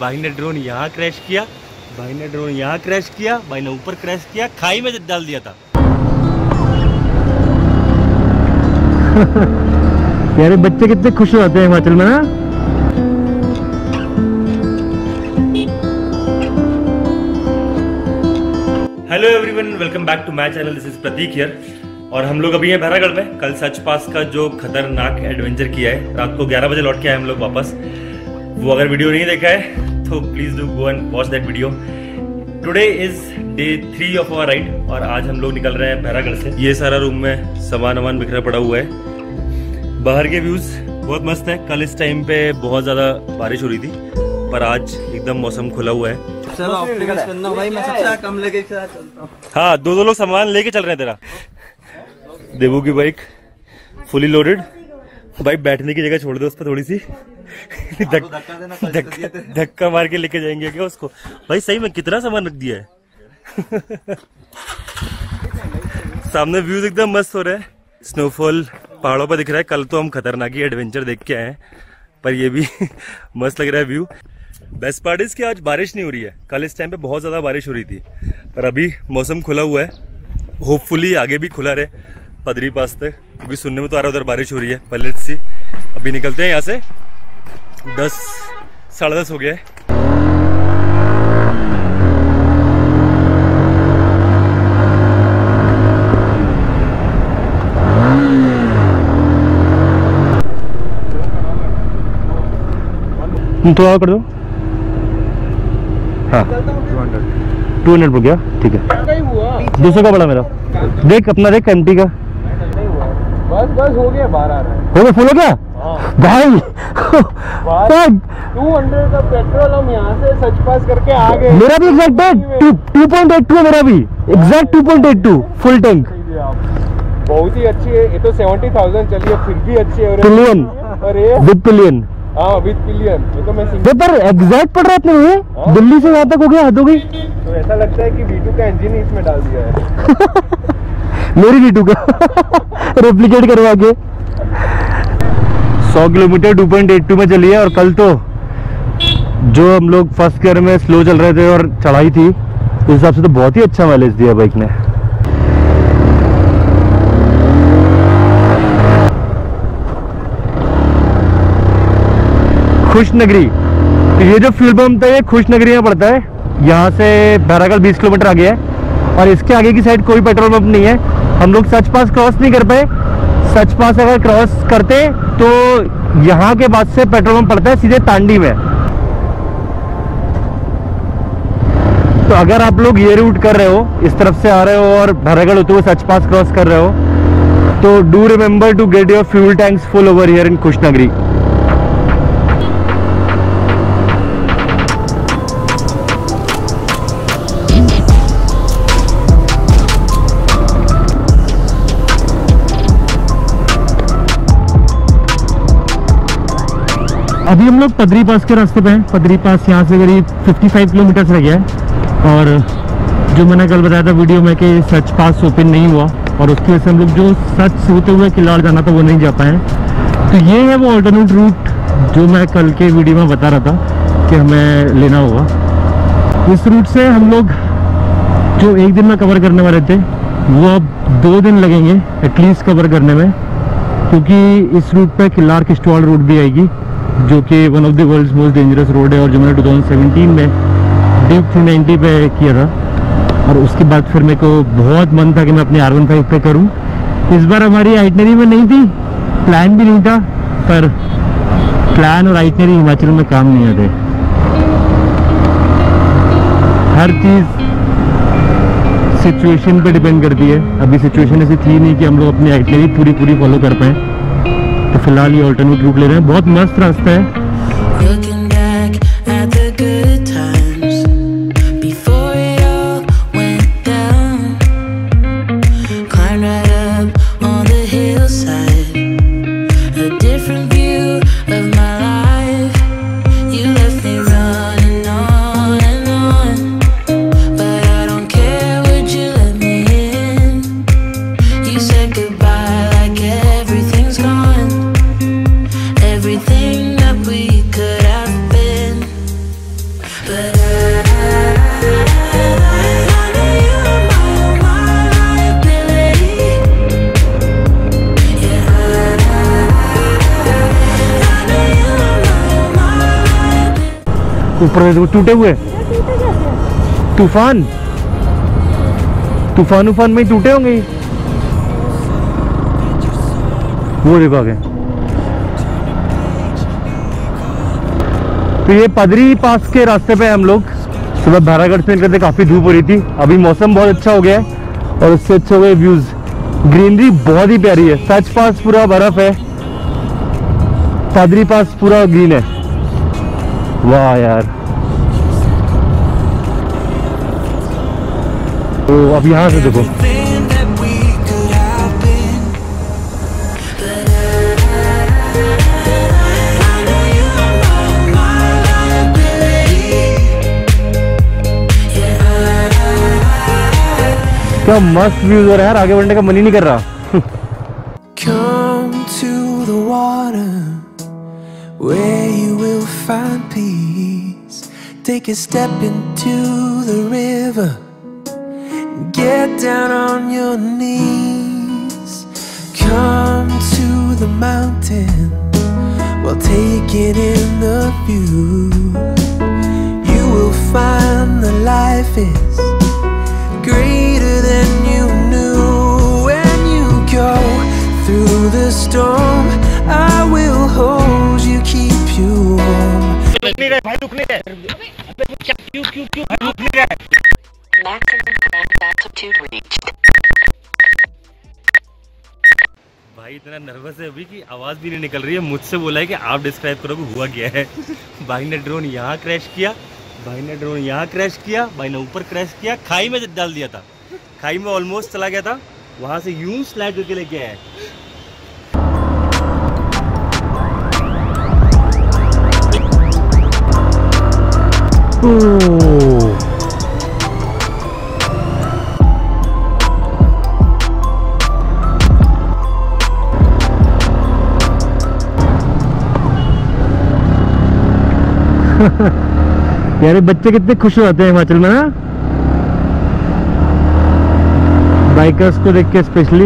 भाई ने ड्रोन यहाँ क्रैश किया, भाई ने ड्रोन यहाँ क्रैश किया, भाई ने ऊपर क्रैश किया, खाई में डाल दिया था। यार बच्चे कितने खुश होते हैं हिमाचल में ना। Hello everyone, welcome back to my channel. This is Prateek here और हम लोग अभी हैं भैरागढ़ में। कल सच पास का जो खतरनाक एडवेंचर किया है, रात को 11 बजे लौट के आए हम लोग वापस। वो अगर वीडियो नहीं देखा है तो please do go and watch that video. Today is day 3 of our ride और आज हम लोग निकल रहे हैं भैरागढ़ से। ये सारा रूम में सामान बिखरा पड़ा हुआ है। बाहर के व्यूज बहुत मस्त है। कल इस टाइम पे बहुत ज्यादा बारिश हो रही थी पर आज एकदम मौसम खुला हुआ है। भाई मैं सबसे कम लेके चलता हूं। हाँ, दो लोग सामान लेके चल रहे हैं तेरा। देवू की बाइक फुली लोडेड। भाई बैठने की जगह छोड़ दो उस पर थोड़ी सी। धक्का मार के लेके जाएंगे क्या उसको? भाई सही में कितना सामान रख दिया है। सामने व्यूज एकदम मस्त हो रहे हैं। स्नोफॉल पहाड़ों पर दिख रहा है। कल तो हम खतरनाक ही एडवेंचर देख के आए हैं पर ये भी मस्त लग रहा है व्यू। बेस्ट पार्ट इज कि आज बारिश नहीं हो रही है। कल इस टाइम पे बहुत ज्यादा बारिश हो रही थी पर अभी मौसम खुला हुआ है। होपफुली आगे भी खुला रहे पदरी पास तक, क्योंकि सुनने में तो आ रहा है उधर बारिश हो रही है। पहले सी अभी निकलते हैं यहाँ से। 10 साढ़े 10 हो गया है। तो कर दो। हाँ 200 हो गया, ठीक है। 200 का बड़ा मेरा। देख अपना, देख एमटी का। बस हो गया, 12 आ रहा है। हो गया, फुल हो गया भाई। 200 का पेट्रोल हम यहाँ से सच पास करके आ गए। मेरा भी एग्जैक्ट है 2.82 है मेरा भी, एग्जैक्ट 2.82 फुल टैंक। बहुत ही अच्छी है ये तो। 70,000 चलिए फिर भी अच्छी है। Pillion with pillion. हाँ विद पिलियन। ये तो मैं पर एग्जैक्ट पड़ रहा है अपने। दिल्ली से यहाँ तक हो गया, हद हो गई। तो ऐसा लगता है कि V2 का इंजन ही इसमें डाल दिया है। मेरी V2 का रेप्लिकेट करवा के। 100 किलोमीटर 2.82 में चली है। और कल तो जो हम लोग फर्स्ट गियर में स्लो चल रहे थे और चढ़ाई थी, उस हिसाब से तो बहुत ही अच्छा माइलेज दिया बाइक ने। खुशनगरी, तो ये जो फ्यूल पंप है ये खुशनगरी में पड़ता है। यहाँ से भैरागढ़ 20 किलोमीटर आगे है और इसके आगे की साइड कोई पेट्रोल पंप नहीं है। हम लोग सच पास क्रॉस नहीं कर पाए। सच पास अगर क्रॉस करते तो यहाँ के बाद से पेट्रोल पंप पड़ता है सीधे तांडी में। तो अगर आप लोग ये रूट कर रहे हो, इस तरफ से आ रहे हो और भैरागढ़ होते हुए सच पास क्रॉस कर रहे हो, तो do remember to get your fuel tanks full over here in Khushnagari. अभी हम लोग पदरी पास के रास्ते पे हैं। पदरी पास यहाँ से करीब 55 किलोमीटर रह गया है। और जो मैंने कल बताया था वीडियो में कि सच पास ओपन नहीं हुआ और उसकी वजह से हम लोग जो सच से होते हुए किलाड़ जाना था वो नहीं जा पाए। तो ये है वो ऑल्टरनेट रूट जो मैं कल के वीडियो में बता रहा था कि हमें लेना होगा। इस रूट से हम लोग जो एक दिन में कवर करने वाले थे वो अब 2 दिन लगेंगे एटलीस्ट कवर करने में, क्योंकि इस रूट पर किलाड़ किश्तवाड़ रोड भी आएगी जो कि one of the world's most dangerous road है और जो मैंने 2017 में ड्यूक 390 पे किया था। और उसके बाद फिर मेरे को बहुत मन था कि मैं अपने R15 पे करूं। इस बार हमारी आइटनरी में नहीं थी, प्लान भी नहीं था, पर प्लान और आइटनरी हिमाचल में काम नहीं आते। हर चीज़ सिचुएशन पे डिपेंड करती है। अभी सिचुएशन ऐसी थी नहीं कि हम लोग अपनी आइटनरी पूरी फॉलो कर पाएँ। तो फिलहाल ये ऑल्टरनेट रूट ले रहे हैं। बहुत मस्त रास्ता है। Everything that we could have ऊपर देखो टूटे हुए, तूफान उफान में ही टूटे होंगे। वो देखो आगे। तो ये पदरी पास के रास्ते पे हम लोग सुबह भैरागढ़ से निकलते, काफी धूप हो रही थी, अभी मौसम बहुत अच्छा हो गया है और उससे अच्छे हो गए व्यूज। ग्रीनरी बहुत ही प्यारी है, सच पास पूरा बर्फ है, पदरी पास पूरा ग्रीन है। वाह यार। तो अब यहाँ से देखो, क्या मस्त व्यूज हो रहा है यार, आगे बढ़ने का मन ही नहीं कर रहा। Come to the water where you will find peace. Take a step into the river. Get down on your knees. Come to the mountain while taking in the view. You will find that life is greater than you knew. When you go through the storm, I will hold you, keep you warm. Maximum planned altitude reached. भाई इतना nervous है अभी कि आवाज भी नहीं निकल रही है। मुझसे बोला है कि आप डिस्क्राइब करो कि हुआ क्या है। भाई ने ड्रोन यहाँ क्रैश किया, भाई ने ड्रोन यहाँ क्रैश किया, भाई ने ऊपर क्रैश किया, खाई में डाल दिया था, खाई में ऑलमोस्ट चला गया था, वहां से यूं स्लाइड करके लेके आया है। यार बच्चे कितने खुश हो जाते हैं हिमाचल में ना, बाइकर्स को देख के स्पेशली।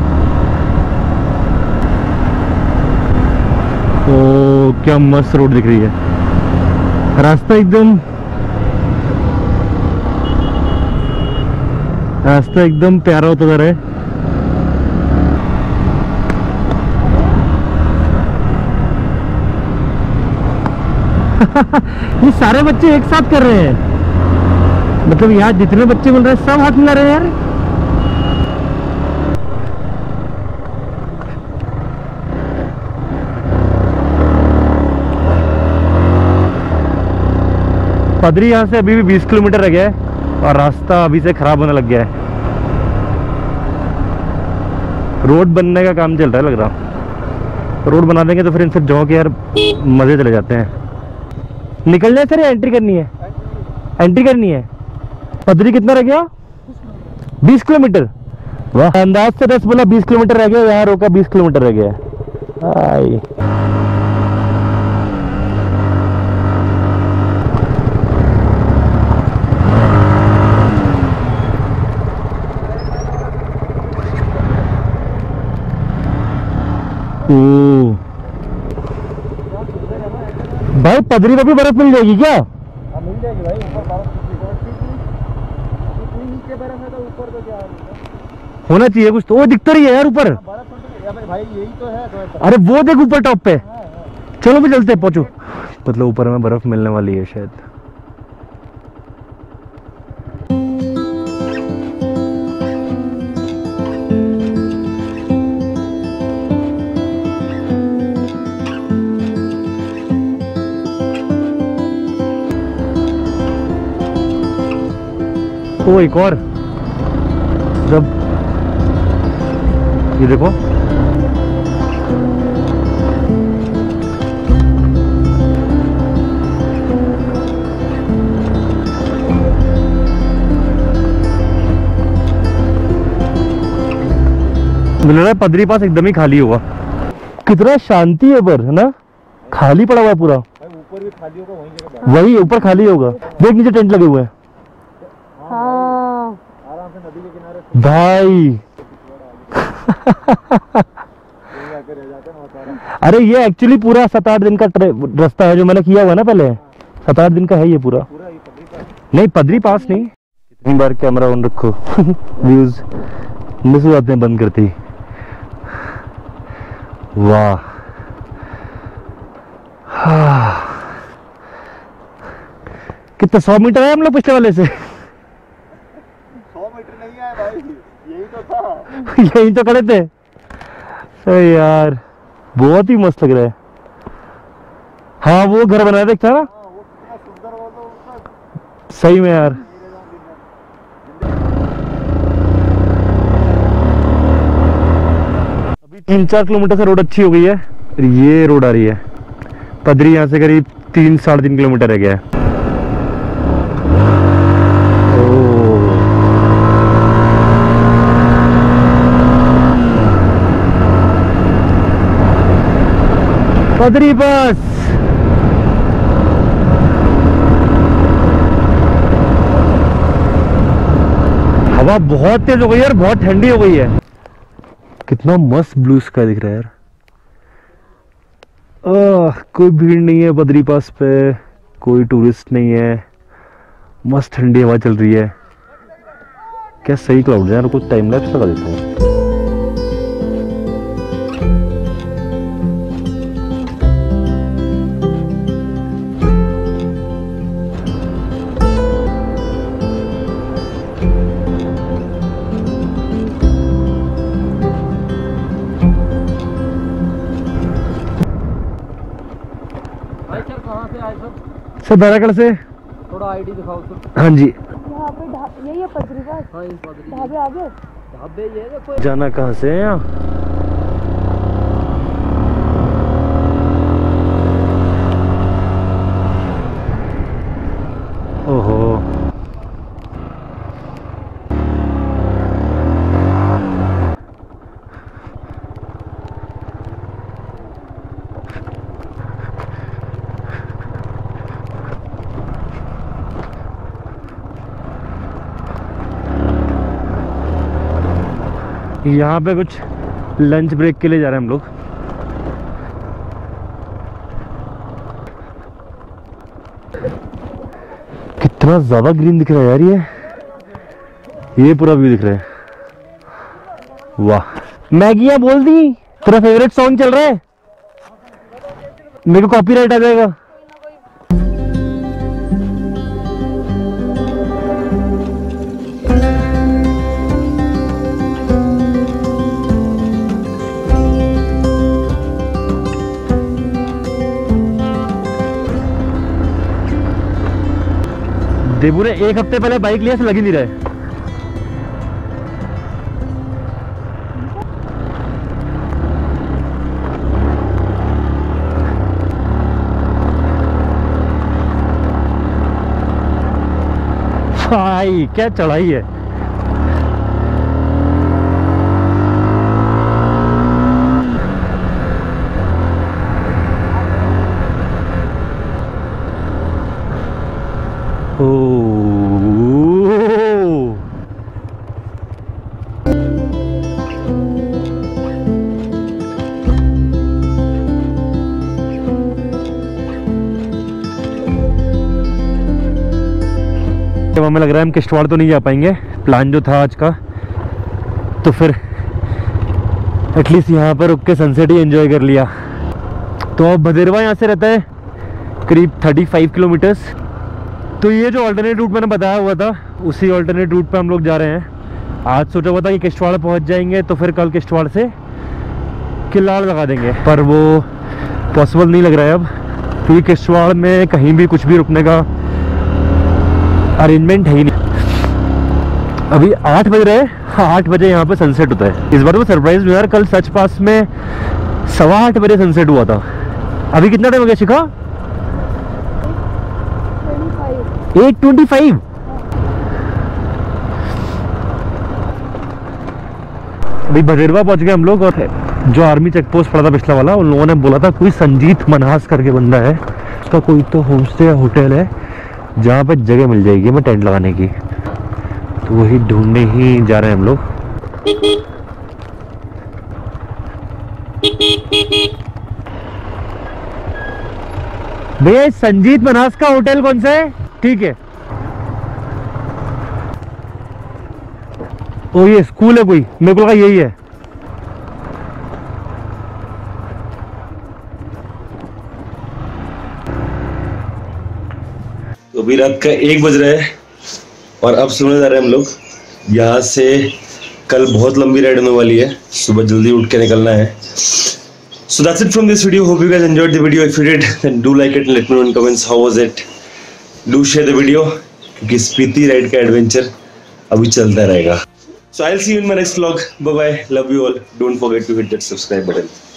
तो क्या मस्त रोड दिख रही है, रास्ता एकदम प्यारा होता जा रहा है। ये सारे बच्चे एक साथ कर रहे हैं, मतलब यहाँ जितने बच्चे मिल रहे हैं सब हाथ मिला रहे हैं यार। पदरी यहाँ से अभी भी 20 किलोमीटर रह गया है और रास्ता अभी से खराब होने लग गया है। रोड बनने का काम चल रहा है लग रहा। रोड बना देंगे तो फिर इनसे जाओ के यार मजे चले जाते हैं। निकलना है सर या एंट्री करनी है? एंट्री करनी है। पदरी कितना रह गया? 20 किलोमीटर। वाह, अंदाज से 10 बोला 20 किलोमीटर रह गया, यहाँ रोका 20 किलोमीटर रह गया। आई भाई पदरी में भी बर्फ मिल जाएगी क्या? मिल जाएगी भाई, ऊपर बर्फ है तो ऊपर तो क्या होना चाहिए कुछ तो। वो दिखता रही है यार ऊपर भाई, यही तो है। अरे वो देख ऊपर टॉप पे। चलो भी चलते हैं, पहुंचो। मतलब ऊपर में बर्फ मिलने वाली है शायद। तो एक और जब ये देखो मुझे लग रहा है पदरी पास एकदम ही खाली हुआ। कितना शांति है पर, है ना? खाली पड़ा हुआ है पूरा। ऊपर भी खाली होगा, वहीं जगह वही ऊपर खाली होगा। देख नीचे टेंट लगे हुए हैं। आराम से नदी के किनारे भाई अरे ये एक्चुअली पूरा 7-8 दिन का रास्ता है जो मैंने किया हुआ ना पहले, 7-8 दिन का है ये पूरा। नहीं पदरी पास नहीं, कितनी बार कैमरा ऑन रखो व्यूज मिस हो जाते हैं बंद करते ही। वाह कितना 100 मीटर है हम लोग पिछले वाले से। 100 मीटर नहीं है भाई, यही तो था। यही तो खड़े थे। अरे यार बहुत ही मस्त लग रहा है। हाँ वो घर बनाया देखता ना, वो कितना सुंदर हो तो सही में यार। अभी 3-4 किलोमीटर से रोड अच्छी हो गई है। ये रोड आ रही है पदरी, यहाँ से करीब 3-3.5 किलोमीटर रह गया है। पदरी बस हवा बहुत तेज हो गई है यार, बहुत ठंडी हो गई है। कितना मस्त ब्लू स्काई दिख रहा है यार। कोई भीड़ नहीं है बद्री पास पे, कोई टूरिस्ट नहीं है, मस्त ठंडी हवा चल रही है। क्या सही क्लाउड है यार, कुछ टाइम लैप्स लगा देता हूँ। सर बैरागढ़ से। थोड़ा आईडी दिखाओ सर। हाँ जी। यहाँ पे यही है पदरी का। हाँ इस पदरी ढाबे आगे। ढाबे ये देखो। जाना कहाँ से है यहाँ? ओहो यहाँ पे कुछ लंच ब्रेक के लिए जा रहे हैं हम लोग। कितना ज्यादा ग्रीन दिख रहा है यार, ये पूरा व्यू दिख रहा है। वाह मैगियाँ बोल दी, तेरा फेवरेट सॉन्ग चल रहा है, मेरे को कॉपीराइट आ जाएगा। देबू ने 1 हफ्ते पहले बाइक लिया, से लग ही नहीं रहा है। भाई क्या चढ़ाई है। जब हमें लग रहा है हम किश्तवाड़ तो नहीं जा पाएंगे, प्लान जो था आज का, तो फिर एटलीस्ट यहाँ पर रुक के सनसेट ही एंजॉय कर लिया। तो अब भदेरवा यहाँ से रहता है करीब 35 किलोमीटर्स। तो ये जो अल्टरनेट रूट मैंने बताया हुआ था, उसी अल्टरनेट रूट पे हम लोग जा रहे हैं। आज सोचा हुआ था कि किश्तवाड़ पहुँच जाएंगे, तो फिर कल किश्तवाड़ से किलाड़ लगा देंगे, पर वो पॉसिबल नहीं लग रहा है अब, क्योंकि किश्तवाड़ में कहीं भी कुछ भी रुकने का अरेंजमेंट है ही नहीं। अभी 8 बज रहे हैं, 8 बजे यहाँ पे सनसेट होता है। इस बार मैं सरप्राइज हुआ यार, कल सच पास में 8:15 बजे सनसेट हुआ था। अभी कितना टाइम हो गया शिखा? 8:25। अभी भदेरवा पहुंच गए हम लोग, और जो आर्मी चेक पोस्ट पड़ा था पिछला वाला, उन लोगों ने बोला था कोई संजीत मनहास करके बंदा है, उसका कोई तो होम स्टे या होटल है जहाँ पे जगह मिल जाएगी हमें टेंट लगाने की। तो वही ढूंढने ही जा रहे हैं हम लोग। भैया संजीत मनास का होटल कौन सा है? ठीक है। ओ ये स्कूल है कोई, मेरे को लगा यही है। तो अभी रात का 1 बज रहा है और अब सोने जा रहे हैं हम लोग। यहाँ से कल बहुत लंबी राइड होने वाली है, सुबह जल्दी उठ के निकलना है। So that's it from this video. Hope you guys enjoyed the video. If you did, then do like it and let me know in comments how was it. Do share the video क्योंकि Spiti ride का adventure अभी चलता रहेगा. So I'll see you in my next vlog. Bye bye. Love you all. Don't forget to hit that subscribe button.